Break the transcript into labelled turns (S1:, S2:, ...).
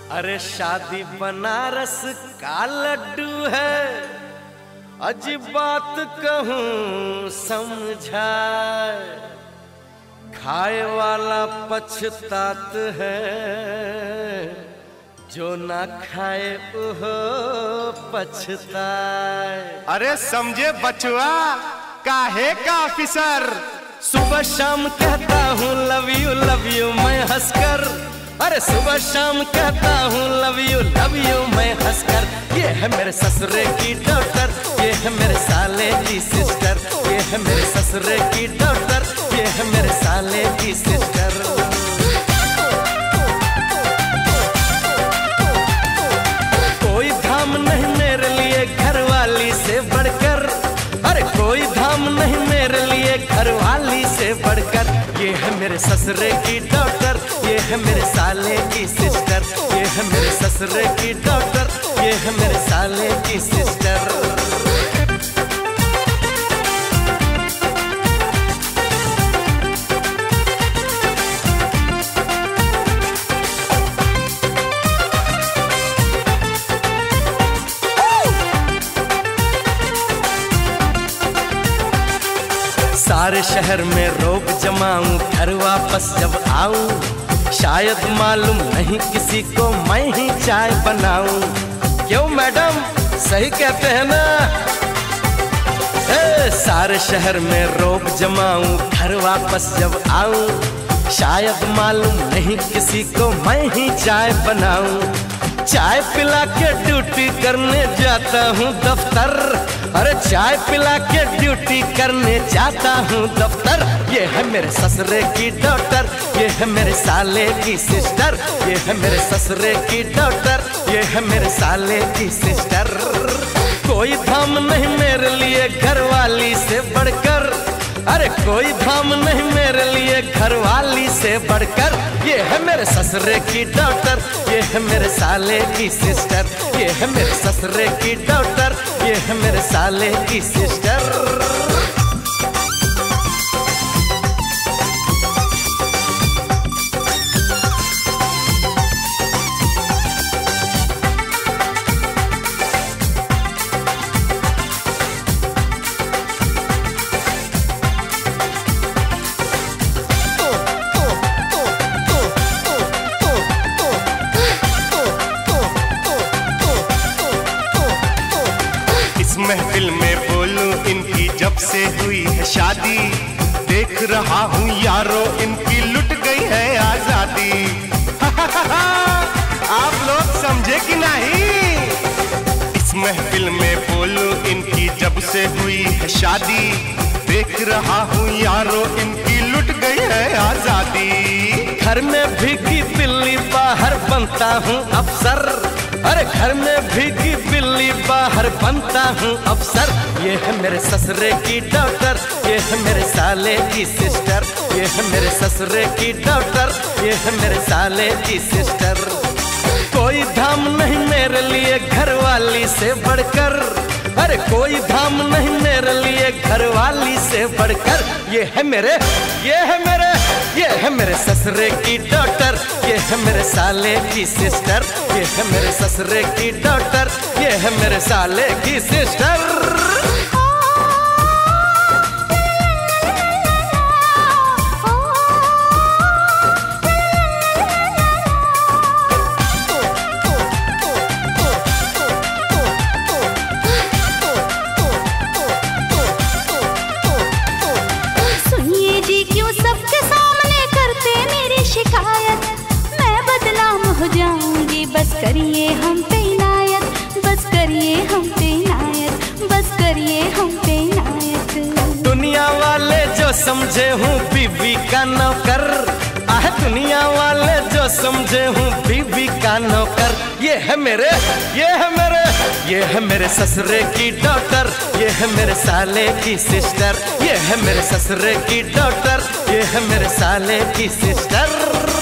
S1: अरे शादी बनारस का लड्डू है, अजीब बात कहूँ समझाए, खाए वाला पछतात है, जो ना खाए वो पछताए।
S2: अरे समझे बचुआ काहे का ऑफिसर,
S1: सुबह शाम कहता हूँ लव यू मैं हंसकर। अरे सुबह शाम कहता हूँ लव यू मैं हंसकर। ये है मेरे ससुरे की डॉक्टर, ये है मेरे साले की सिस्टर, ये है मेरे ससुरे की डॉक्टर, ये है मेरे साले की सिस्टर। कोई धाम नहीं मेरे लिए घरवाली से बढ़कर, अरे कोई धाम नहीं मेरे लिए घरवाली से बढ़कर। ये है मेरे ससुरे की डॉक्टर, ये है मेरे साले की सिस्टर, ये है मेरे ससुरे की डॉक्टर, ये है मेरे साले की सिस्टर। सारे शहर में रोब जमाऊं, घर वापस जब आऊं, शायद मालूम नहीं किसी को मैं ही चाय बनाऊं। क्यों मैडम सही कहते हैं ना? सारे शहर में रोब जमाऊं, घर वापस जब आऊं, शायद मालूम नहीं किसी को मैं ही चाय बनाऊं। चाय पिला के ड्यूटी करने जाता हूँ दफ्तर, अरे चाय पिला के ड्यूटी करने जाता हूँ दफ्तर। ये है मेरे ससुरे की डॉक्टर, ये है मेरे साले की सिस्टर, ये है मेरे ससुरे की डॉक्टर, ये है मेरे साले की सिस्टर। कोई धाम नहीं मेरे लिए घरवाली से बढ़कर, अरे कोई धाम नहीं मेरे लिए घरवाली से बढ़कर। ये है मेरे ससुरे की डॉक्टर, ये है मेरे साले की सिस्टर, ये है मेरे ससुरे की डॉक्टर, ये है मेरे साले की सिस्टर।
S2: महफिल में बोलूं इनकी जब से हुई है शादी, देख रहा हूँ यारों इनकी लुट गई है आजादी। आप लोग समझे कि नहीं? इस महफिल में बोलूं इनकी जब से हुई है शादी, देख रहा हूँ यारों इनकी लुट गई है आजादी।
S1: घर में भीगी बिल्ली बाहर बनता हूँ अफसर, अरे घर में भीगी बिल्ली बाहर बनता हूँ अफसर। ये है मेरे ससुरे की डॉक्टर, ये है मेरे साले की सिस्टर, ये है मेरे ससुरे की डॉक्टर, ये है मेरे साले की सिस्टर। कोई धाम नहीं मेरे लिए घरवाली से बढ़कर, अरे कोई धाम नहीं मेरे लिए घरवाली से बढ़कर। ये है मेरे, ये है मेरे, ये है मेरे ससुरे की डॉक्टर, ये है मेरे साले की सिस्टर, ये है मेरे ससुरे की डॉक्टर, ये है मेरे साले की सिस्टर।
S3: बस करिए हम पे इनायत, बस करिए हम पे इनायत, बस करिए हम पे इनायत।
S1: दुनिया वाले जो समझे हूँ बीवी का नौकर, आह दुनिया वाले जो समझे हूँ बीवी का नौकर। ये है मेरे, ये है मेरे, ये है मेरे ससुरे की डॉक्टर, ये है मेरे साले की सिस्टर, ये है मेरे ससुरे की डॉक्टर, ये है मेरे साले की सिस्टर।